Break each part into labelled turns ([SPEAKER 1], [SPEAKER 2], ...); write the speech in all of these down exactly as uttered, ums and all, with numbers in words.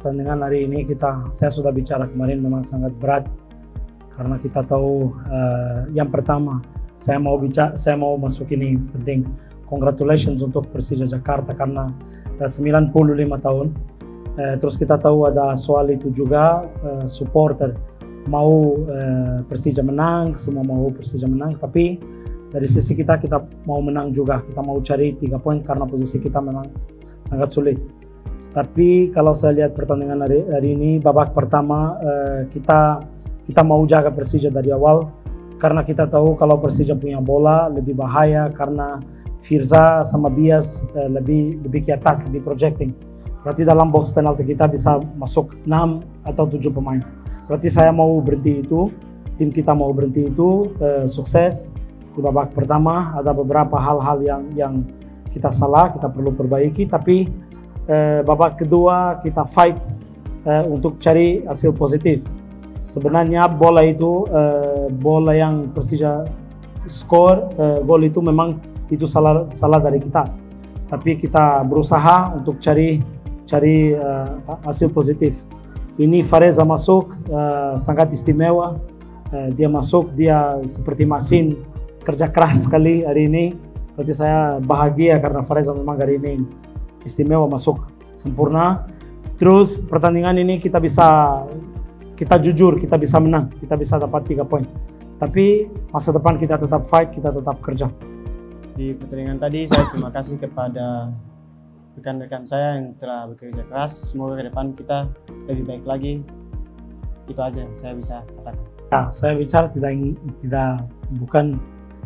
[SPEAKER 1] pertandingan hari ini kita, saya sudah bicara kemarin, memang sangat berat karena kita tahu uh, yang pertama saya mau bicara, saya mau masuk ini penting. Congratulations untuk Persija Jakarta karena uh, sembilan puluh lima tahun. Uh, terus kita tahu ada soal itu juga, uh, supporter mau uh, Persija menang, semua mau Persija menang, tapi dari sisi kita kita mau menang juga, kita mau cari tiga poin karena posisi kita memang sangat sulit. Tapi kalau saya lihat pertandingan hari, hari ini, babak pertama uh, kita kita mau jaga Persija dari awal karena kita tahu kalau Persija punya bola lebih bahaya karena Firza sama Bias uh, lebih lebih ke atas, lebih projecting. Berarti dalam box penalti kita bisa masuk enam atau tujuh pemain. Berarti saya mau berhenti itu, tim kita mau berhenti itu, uh, sukses di babak pertama. Ada beberapa hal-hal yang yang kita salah, kita perlu perbaiki, tapi Eh, babak kedua kita fight eh, untuk cari hasil positif. Sebenarnya bola itu eh, bola yang Persija skor, eh, gol itu memang itu salah salah dari kita. Tapi kita berusaha untuk cari cari eh, hasil positif. Ini Fareza masuk eh, sangat istimewa. Eh, dia masuk, dia seperti mesin, kerja keras sekali hari ini. Berarti saya bahagia karena Fareza memang hari ini istimewa, masuk sempurna. Terus pertandingan ini kita bisa, kita jujur, kita bisa menang, kita bisa dapat tiga poin. Tapi masa depan kita tetap fight, kita tetap kerja.
[SPEAKER 2] Di pertandingan tadi saya terima kasih kepada rekan-rekan saya yang telah bekerja keras. Semoga ke depan kita lebih baik lagi. Itu aja saya bisa katakan.
[SPEAKER 1] Nah, saya bicara tidak tidak bukan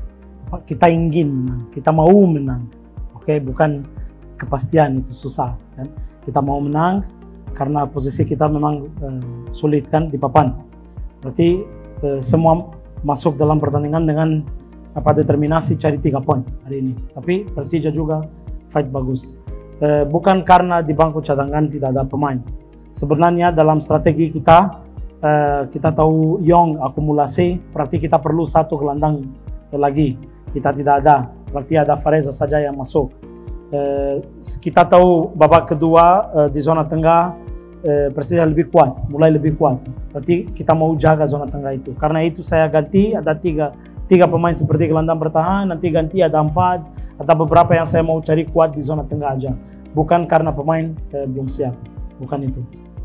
[SPEAKER 1] kita ingin menang, kita mau menang. Oke, okay? Bukan kepastian, itu susah kan. Kita mau menang karena posisi kita memang uh, sulit kan di papan. Berarti uh, semua masuk dalam pertandingan dengan apa determinasi cari tiga poin hari ini. Tapi Persija juga fight bagus. Uh, bukan karena di bangku cadangan tidak ada pemain. Sebenarnya dalam strategi kita uh, kita tahu Young akumulasi, berarti kita perlu satu gelandang lagi. Kita tidak ada, berarti ada Fareza saja yang masuk. Uh, kita tahu babak kedua uh, di zona tengah uh, Persija lebih kuat, mulai lebih kuat. Berarti kita mau jaga zona tengah itu. Karena itu saya ganti, ada tiga, tiga pemain seperti gelandang bertahan, nanti ganti ada empat, ada beberapa yang saya mau cari kuat di zona tengah aja. Bukan karena pemain uh, belum siap, bukan itu.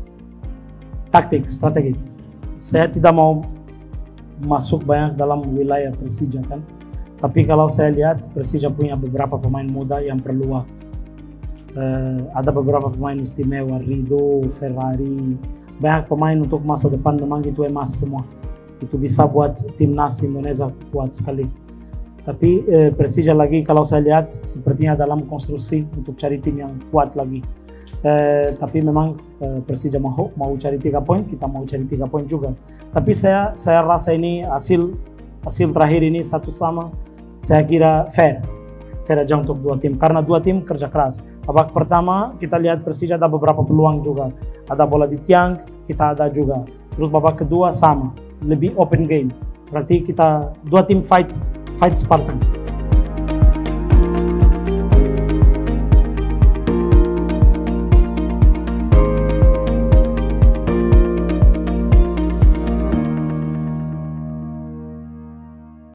[SPEAKER 1] Taktik, strategi. Saya tidak mau masuk banyak dalam wilayah Persija kan. Tapi kalau saya lihat Persija punya beberapa pemain muda yang perlu waktu. Uh, ada beberapa pemain istimewa, Rido, Ferrari, banyak pemain untuk masa depan, memang itu emas semua. Itu bisa buat timnas Indonesia kuat sekali. Tapi uh, Persija lagi kalau saya lihat sepertinya dalam konstruksi untuk cari tim yang kuat lagi. Uh, tapi memang uh, Persija mau mau cari tiga poin, kita mau cari tiga poin juga. Tapi saya saya rasa ini hasil hasil terakhir ini satu sama, saya kira fair, fair aja untuk dua tim karena dua tim kerja keras. Babak pertama kita lihat Persija ada beberapa peluang juga, ada bola di tiang, kita ada juga. Terus babak kedua sama, lebih open game. Berarti kita dua tim fight, fight Spartan.